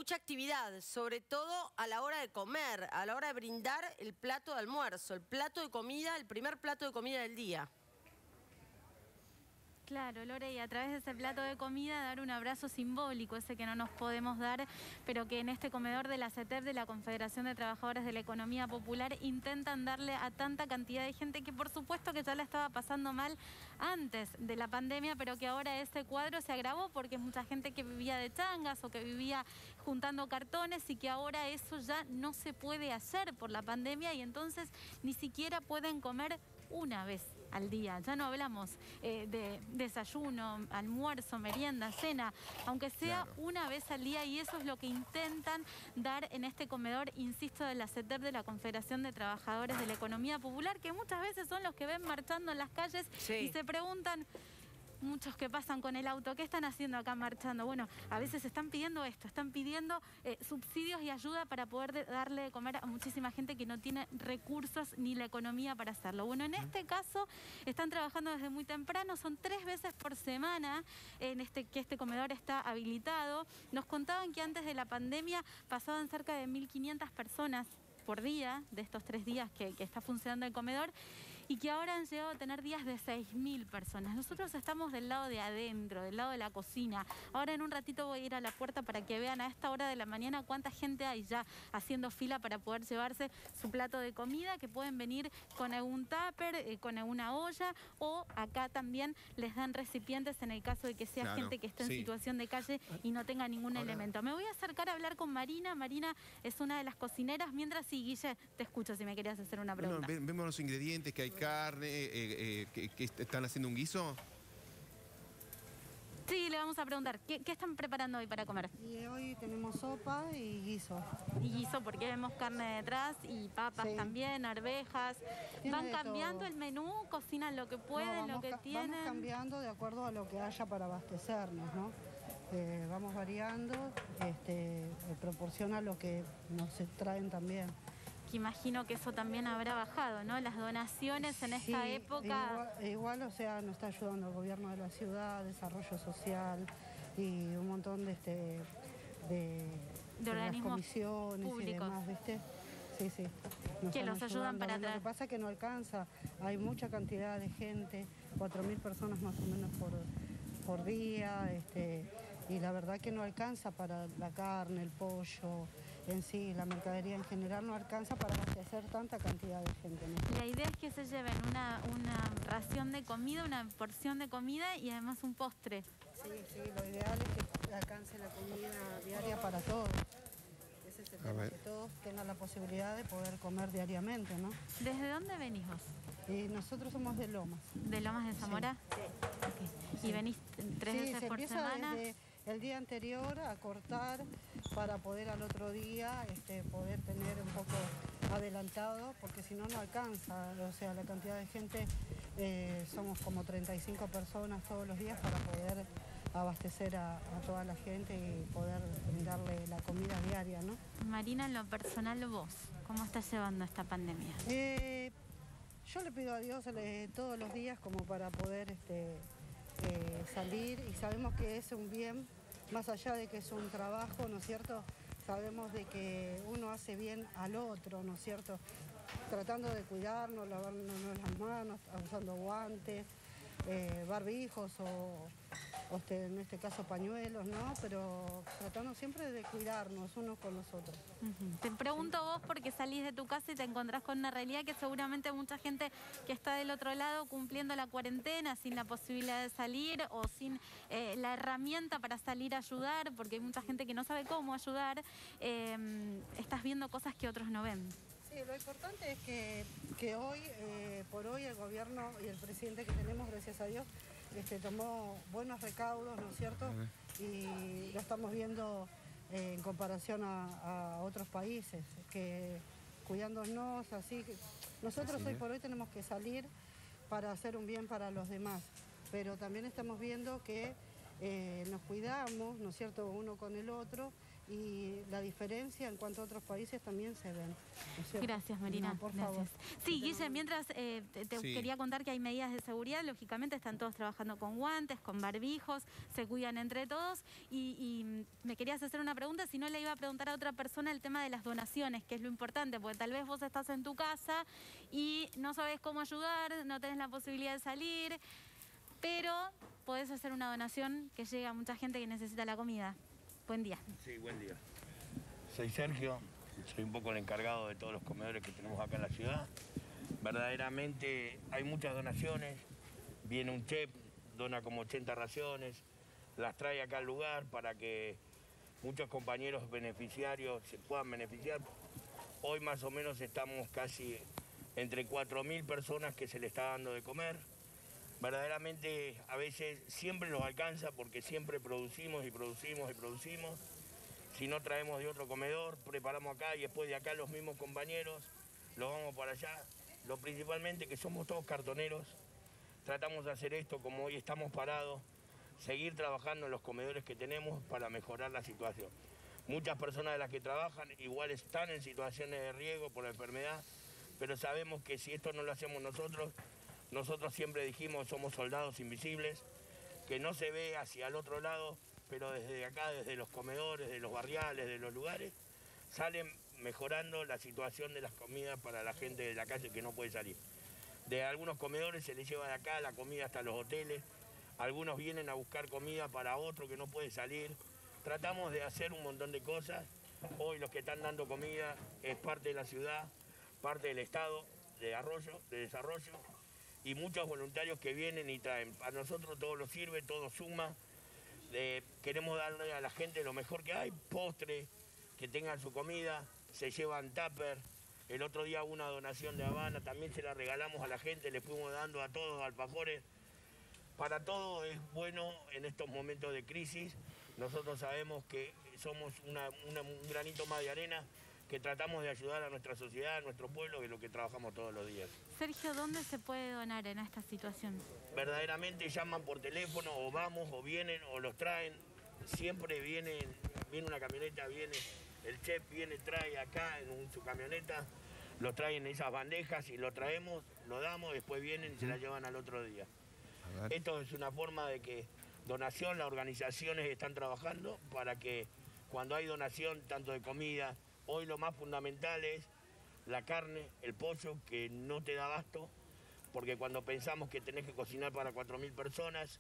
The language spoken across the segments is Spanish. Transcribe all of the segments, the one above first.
mucha actividad, sobre todo a la hora de comer, a la hora de brindar el plato de almuerzo, el plato de comida, el primer plato de comida del día. Claro, Lore, y a través de ese plato de comida dar un abrazo simbólico, ese que no nos podemos dar, pero que en este comedor de la CETEP, de la Confederación de Trabajadores de la Economía Popular, intentan darle a tanta cantidad de gente que por supuesto que ya la estaba pasando mal antes de la pandemia, pero que ahora ese cuadro se agravó porque es mucha gente que vivía de changas o que vivía juntando cartones y que ahora eso ya no se puede hacer por la pandemia y entonces ni siquiera pueden comer una vez al día. Ya no hablamos de desayuno, almuerzo, merienda, cena, aunque sea una vez al día, y eso es lo que intentan dar en este comedor, insisto, de la CETEP, de la Confederación de Trabajadores de la Economía Popular, que muchas veces son los que ven marchando en las calles y se preguntan... Muchos que pasan con el auto, ¿qué están haciendo acá marchando? Bueno, a veces están pidiendo esto, están pidiendo subsidios y ayuda para poder darle de comer a muchísima gente que no tiene recursos ni la economía para hacerlo. Bueno, en este caso están trabajando desde muy temprano, son 3 veces por semana que este comedor está habilitado. Nos contaban que antes de la pandemia pasaban cerca de 1.500 personas por día, de estos 3 días que está funcionando el comedor, y que ahora han llegado a tener días de 6.000 personas. Nosotros estamos del lado de adentro, del lado de la cocina. Ahora en un ratito voy a ir a la puerta para que vean a esta hora de la mañana cuánta gente hay ya haciendo fila para poder llevarse su plato de comida, que pueden venir con algún tupper, con alguna olla, o acá también les dan recipientes en el caso de que sea gente que esté en situación de calle y no tenga ningún elemento. Me voy a acercar a hablar con Marina. Marina es una de las cocineras. Mientras, sí, Guille, te escucho si me querías hacer una pregunta. Vemos los ingredientes, que hay carne, que están haciendo un guiso. Sí, le vamos a preguntar, ¿qué están preparando hoy para comer? Y hoy tenemos sopa y guiso. Y guiso, porque vemos carne detrás y papas también, arvejas. ¿Van cambiando el menú? ¿Cocinan lo que pueden, lo que tienen? Vamos cambiando de acuerdo a lo que haya para abastecernos, ¿no? Vamos variando, proporciona lo que nos traen también. Que imagino que eso también habrá bajado, ¿no? Las donaciones en esta época... Igual, o sea, nos está ayudando el gobierno de la ciudad, desarrollo social y un montón de organismos comisiones públicos y demás, ¿viste? Sí. Que los ayudan para atrás. Lo que pasa es que no alcanza, hay mucha cantidad de gente, 4.000 personas más o menos por día, y la verdad que no alcanza para la carne, el pollo, en sí, la mercadería en general no alcanza para abastecer tanta cantidad de gente, ¿no? La idea es que se lleven una ración de comida, una porción de comida y además un postre. Sí, lo ideal es que alcance la comida diaria para todos. Ese es el tema, que todos tengan la posibilidad de poder comer diariamente, ¿no? ¿Desde dónde venís vos? Nosotros somos de Lomas. ¿De Lomas de Zamora? Sí. Okay. ¿Y venís 3 veces por semana? Desde el día anterior a cortar para poder al otro día poder tener un poco adelantado, porque si no, no alcanza. O sea, la cantidad de gente, somos como 35 personas todos los días para poder abastecer a toda la gente y poder darle la comida diaria, ¿no? Marina, en lo personal, vos, ¿cómo estás llevando esta pandemia? Yo le pido a Dios todos los días como para poder salir, y sabemos que es un bien, más allá de que es un trabajo, ¿no es cierto? Sabemos de que uno hace bien al otro, ¿no es cierto? Tratando de cuidarnos, lavarnos las manos, usando guantes, barbijos o en este caso pañuelos, ¿no? Pero tratando siempre de cuidarnos unos con los otros. Te pregunto vos porque salís de tu casa y te encontrás con una realidad que seguramente mucha gente que está del otro lado cumpliendo la cuarentena, sin la posibilidad de salir o sin la herramienta para salir a ayudar, porque hay mucha gente que no sabe cómo ayudar, estás viendo cosas que otros no ven. Sí, lo importante es que hoy, por hoy, el gobierno y el presidente que tenemos, gracias a Dios, tomó buenos recaudos, ¿no es cierto? Y lo estamos viendo en comparación a otros países, que cuidándonos, así que nosotros hoy por hoy tenemos que salir para hacer un bien para los demás, pero también estamos viendo que nos cuidamos, ¿no es cierto?, uno con el otro, y la diferencia en cuanto a otros países también se ven. ¿No es cierto? Gracias, Marina. No, por Gracias. favor. Sí, Guille, mientras te Sí. quería contar que hay medidas de seguridad, lógicamente están todos trabajando con guantes, con barbijos, se cuidan entre todos y me querías hacer una pregunta, si no le iba a preguntar a otra persona el tema de las donaciones, que es lo importante, porque tal vez vos estás en tu casa y no sabés cómo ayudar, no tenés la posibilidad de salir, pero podés hacer una donación que llegue a mucha gente que necesita la comida. Buen día. Sí, buen día. Soy Sergio, soy un poco el encargado de todos los comedores que tenemos acá en la ciudad. Verdaderamente hay muchas donaciones, viene un chef, dona como 80 raciones, las trae acá al lugar para que muchos compañeros beneficiarios se puedan beneficiar. Hoy más o menos estamos casi entre 4.000 personas que se le está dando de comer. Verdaderamente a veces siempre nos alcanza porque siempre producimos y producimos y producimos. Si no traemos de otro comedor, preparamos acá y después de acá los mismos compañeros los vamos para allá. Lo principalmente que somos todos cartoneros, tratamos de hacer esto como hoy estamos parados, seguir trabajando en los comedores que tenemos para mejorar la situación. Muchas personas de las que trabajan igual están en situaciones de riesgo por la enfermedad, pero sabemos que si esto no lo hacemos nosotros siempre dijimos somos soldados invisibles, que no se ve hacia el otro lado, pero desde acá, desde los comedores, de los barriales, de los lugares, salen mejorando la situación de las comidas para la gente de la calle que no puede salir. De algunos comedores se les lleva de acá la comida hasta los hoteles, algunos vienen a buscar comida para otro que no puede salir. Tratamos de hacer un montón de cosas. Hoy los que están dando comida es parte de la ciudad, parte del Estado de Desarrollo, y muchos voluntarios que vienen y traen. A nosotros todo nos sirve, todo suma. Queremos darle a la gente lo mejor que hay, postre, que tengan su comida, se llevan tupper. El otro día hubo una donación de Habana, también se la regalamos a la gente, le fuimos dando a todos alfajores. Para todo es bueno en estos momentos de crisis. Nosotros sabemos que somos un granito más de arena, que tratamos de ayudar a nuestra sociedad, a nuestro pueblo, que es lo que trabajamos todos los días. Sergio, ¿dónde se puede donar en esta situación? Verdaderamente llaman por teléfono, o vamos, o vienen, o los traen. Siempre viene una camioneta, viene el chef, trae acá en su camioneta, lo traen en esas bandejas y lo traemos, lo damos, después vienen y se la llevan al otro día. Esto es una forma de que donación, las organizaciones están trabajando para que cuando hay donación, tanto de comida, hoy lo más fundamental es la carne, el pollo, que no te da abasto, porque cuando pensamos que tenés que cocinar para 4.000 personas,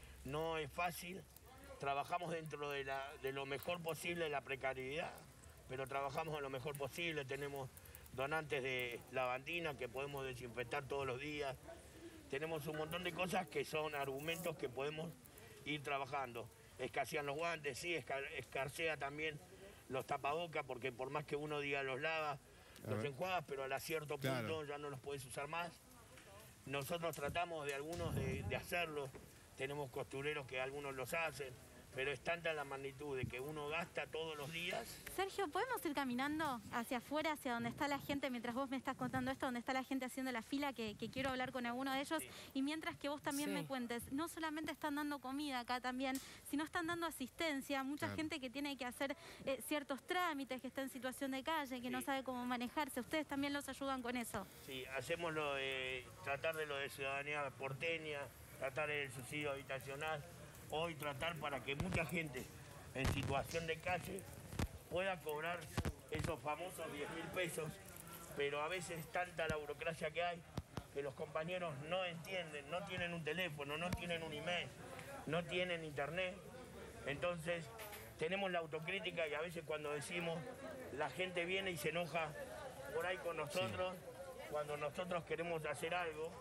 no es fácil. Trabajamos dentro de lo mejor posible, de la precariedad, pero trabajamos en lo mejor posible. Tenemos donantes de lavandina que podemos desinfectar todos los días. Tenemos un montón de cosas que son argumentos que podemos ir trabajando. Escasean los guantes, sí, escarsea también los tapabocas, porque por más que uno diga los lava, los enjuagas, pero a cierto punto ya no los puedes usar más. Nosotros tratamos de algunos de hacerlo, tenemos costureros que algunos los hacen, pero es tanta la magnitud de que uno gasta todos los días. Sergio, ¿podemos ir caminando hacia afuera, hacia donde está la gente, mientras vos me estás contando esto, donde está la gente haciendo la fila, que quiero hablar con alguno de ellos? Sí. Y mientras que vos también me cuentes, no solamente están dando comida acá también, sino están dando asistencia a mucha gente que tiene que hacer ciertos trámites, que está en situación de calle, que no sabe cómo manejarse. ¿Ustedes también los ayudan con eso? Sí, hacemos tratar de lo de ciudadanía porteña, tratar el subsidio habitacional. Hoy tratar para que mucha gente en situación de calle pueda cobrar esos famosos 10.000 pesos, pero a veces es tanta la burocracia que hay que los compañeros no entienden, no tienen un teléfono, no tienen un email, no tienen internet. Entonces tenemos la autocrítica y a veces cuando decimos, la gente viene y se enoja por ahí con nosotros, cuando nosotros queremos hacer algo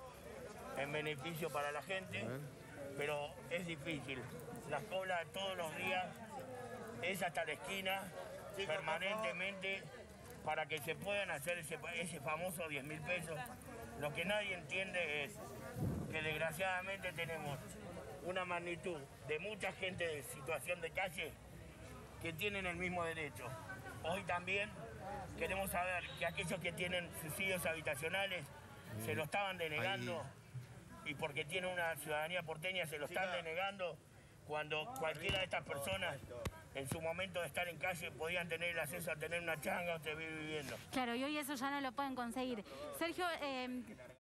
en beneficio para la gente. Pero es difícil. La cola todos los días es hasta la esquina, permanentemente, para que se puedan hacer ese famoso 10.000 pesos. Lo que nadie entiende es que desgraciadamente tenemos una magnitud de mucha gente de situación de calle que tienen el mismo derecho. Hoy también queremos saber que aquellos que tienen subsidios habitacionales se lo estaban denegando. Y porque tiene una ciudadanía porteña se lo están denegando, cuando cualquiera de estas personas en su momento de estar en calle podían tener el acceso a tener una changa o seguir viviendo. Claro, y hoy eso ya no lo pueden conseguir. Sergio,